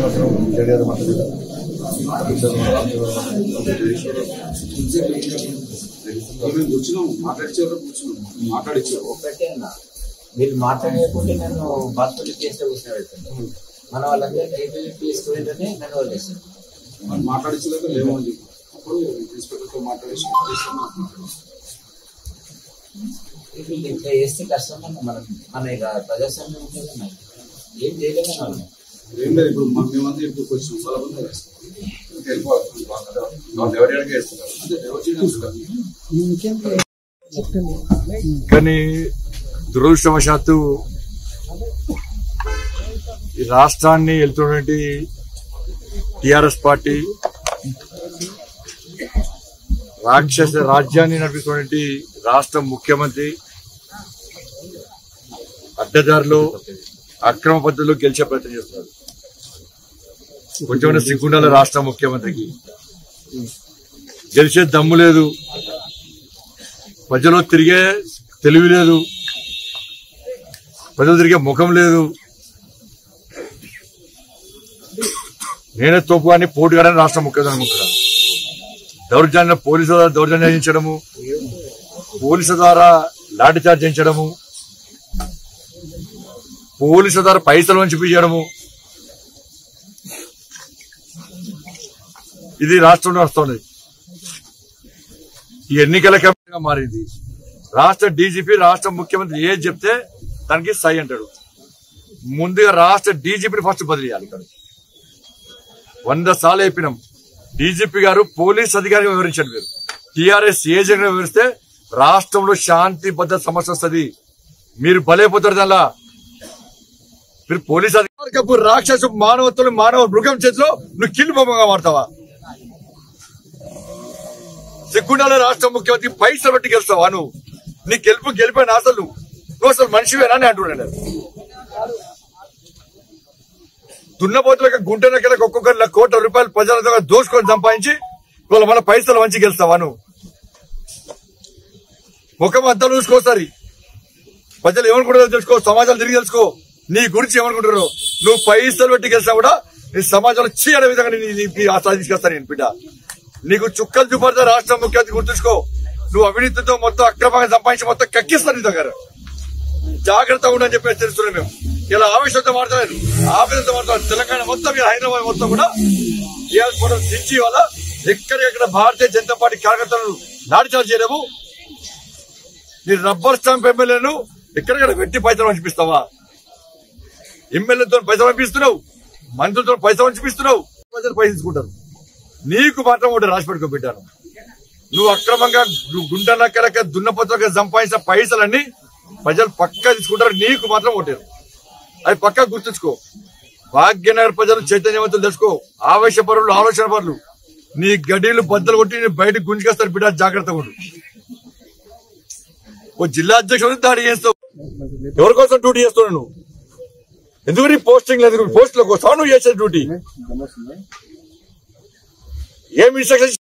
వీళ్ళు మాట్లాడేకుంటే నన్ను హాస్పిటల్ చేస్తే కూర్చోబెడతాను. మన వాళ్ళందరికీ ఏబిలిటీ స్టూడెంట్ అని నన్ను వదిలేస్తారు. మాట్లాడించలేక లేవు అని చెప్పి అప్పుడు ఇన్స్పెక్టర్తో మాట్లాడేసి వీళ్ళు ఇట్లా చేస్తే కష్టం. మన ఇక ప్రజాస్వామ్యం ఉంటుంది, ఏం చేయలేము మనం. ఏం లేదు. ఇప్పుడు మేమంతా ఇప్పుడు కొంచెం కానీ దురదృష్టవశాత్తు ఈ రాష్ట్రాన్ని వెళ్తున్నటువంటి టిఆర్ఎస్ పార్టీ రాక్షస రాజ్యాన్ని నడిపిస్తున్నటువంటి రాష్ట్ర ముఖ్యమంత్రి అడ్డదారిలో అక్రమ పద్ధతిలో గెలిచే ప్రయత్నం చేస్తున్నారు. కొంచెం సిగ్గుండాల రాష్ట్ర ముఖ్యమంత్రికి గెలిచే దమ్ము లేదు, ప్రజలు తిరిగే తెలివి లేదు, ప్రజలు తిరిగే ముఖం లేదు. నేనే తోపుగాని పోటీగానే రాష్ట్ర ముఖ్యమంత్రి అనుకుంటున్నాను. దౌర్జన్య పోలీసుల ద్వారా దౌర్జన్యం చేయించడము, పోలీసుల ద్వారా లాఠీ చార్జ్ చేయించడము, పోలీసుల ద్వారా పైసలు వంచిపించడము, ఇది రాష్ట్రంలో వస్తున్నది. ఈ ఎన్నికల కమిటీగా మారింది. రాష్ట్ర డీజీపీ రాష్ట్ర ముఖ్యమంత్రి ఏది చెప్తే దానికి సై అంటాడు. ముందుగా రాష్ట్ర డీజీపీని ఫస్ట్ బదిలీ చేయాలి. ఇక్కడ 100 సార్లు చెప్పినాం. డీజీపీ గారు పోలీస్ అధికారిగా వివరించారు. మీరు టీఆర్ఎస్ ఏజెంట్ గా వివరిస్తే రాష్ట్రంలో శాంతి భద్రత సమస్య వస్తుంది. మీరు బలైపోతారు. దానిలా మీరు పోలీస్ అధికారులకు రాక్షసు మానవత్వం మానవ మృగం చేతిలో నువ్వు కిల్లు బొమ్మగా మారుతావా? సిగ్గుండాల రాష్ట్ర ముఖ్యమంత్రి పైసలు బట్టి గెలుస్తావా? నువ్వు నీ గెలిపోయిన అసలు నువ్వు అసలు మనిషివేనా అని అంటున్నాడు. దున్నపోతులకు గుంట నెక్కలకు ఒక్కొక్కరు ₹1 కోట్ల ప్రజల దగ్గర దోచుకొని సంపాదించి ఇవాళ మన పైసలు మంచి గెలుస్తావా? నువ్వు ముఖం అంతా చూసుకోసారి ప్రజలు ఏమనుకుంటారో తెలుసుకో, సమాజాలు తిరిగి తెలుసుకో, నీ గురించి ఏమనుకుంటారో. నువ్వు పైసలు పెట్టి గెలిచినా కూడా నీ సమాజంలో చీడే విధంగా ఆశ తీసుకొస్తాను నేను బిడ్డ. నీకు చుక్కలు చూపడతా రాష్ట్ర ముఖ్యమంత్రి గుర్తుంచుకో. నువ్వు అవినీతితో మొత్తం అక్రమంగా సంపాదించి మొత్తం కక్కిస్తాను నీ దగ్గర. జాగ్రత్తగా ఉండని చెప్పి హెచ్చరిస్తున్నాం మేము. ఇలా ఆవేశంతో మాట్లాడలేదు, ఆవేశంతో మాట్లాడారు. తెలంగాణ మొత్తం హైదరాబాద్ మొత్తం కూడా టీఆర్ఎస్ ఫోటో దించి వల్ల ఎక్కడెక్కడ భారతీయ జనతా పార్టీ కార్యకర్తలను లాఠీచార్జ్ చేయలేము. నీ రబ్బర్ స్టాంప్ ఎమ్మెల్యేను ఎక్కడెక్కడ పెట్టి పైసలు పంపిస్తావా? ఎమ్మెల్యేతో పైసలు పంపిస్తున్నావు, మంత్రులతో పైసలు పంపిస్తున్నావు, ప్రజలు పైసలు తీసుకుంటారు. నీకు మాత్రం ఒకటి రాసి పెట్టుకో పెట్టాను. నువ్వు అక్రమంగా గుంట నక్కలక దున్నపోతలక సంపాదించిన పైసలన్నీ ప్రజలు పక్కా తీసుకుంటారు. నీకు మాత్రం ఓటారు. అది పక్కా గుర్తుంచుకో. భాగ్యనగర్ ప్రజలు చైతన్యవంతులు తెలుసుకో, ఆవేశపరులు, ఆలోచన పరులు. నీ గడీలు బద్దలు కొట్టి నీ బయటకు గుంజుకొస్తారు బిడ్డ. జాగ్రత్తగా ఉండు. ఓ జిల్లా అధ్యక్షుడు దాడి చేస్తావు. ఎవరి కోసం డ్యూటీ చేస్తున్నావు నువ్వు? ఎందుకు నీ పోస్టింగ్ లేదు? పోస్టుల కోసం నువ్వు చేసే డ్యూటీ ఏమి ఇన్స్ట్రక్షన్